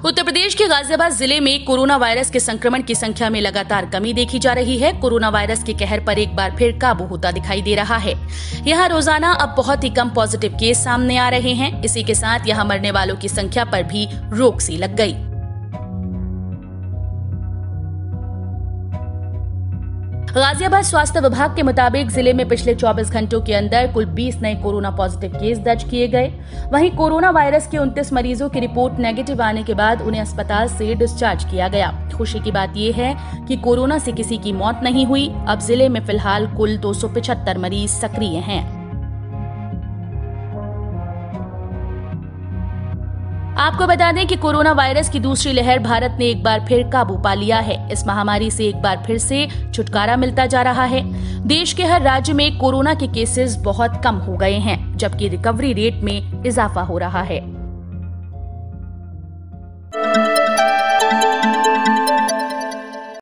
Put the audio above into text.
उत्तर प्रदेश के गाजियाबाद जिले में कोरोना वायरस के संक्रमण की संख्या में लगातार कमी देखी जा रही है। कोरोना वायरस के कहर पर एक बार फिर काबू होता दिखाई दे रहा है। यहाँ रोजाना अब बहुत ही कम पॉजिटिव केस सामने आ रहे हैं। इसी के साथ यहाँ मरने वालों की संख्या पर भी रोक सी लग गई। गाजियाबाद स्वास्थ्य विभाग के मुताबिक जिले में पिछले 24 घंटों के अंदर कुल 20 नए कोरोना पॉजिटिव केस दर्ज किए गए। वहीं कोरोना वायरस के 29 मरीजों की रिपोर्ट नेगेटिव आने के बाद उन्हें अस्पताल से डिस्चार्ज किया गया। खुशी की बात यह है कि कोरोना से किसी की मौत नहीं हुई। अब जिले में फिलहाल कुल 275 मरीज सक्रिय हैं। आपको बता दें कि कोरोना वायरस की दूसरी लहर भारत ने एक बार फिर काबू पा लिया है। इस महामारी से एक बार फिर से छुटकारा मिलता जा रहा है। देश के हर राज्य में कोरोना के केसेस बहुत कम हो गए हैं, जबकि रिकवरी रेट में इजाफा हो रहा है।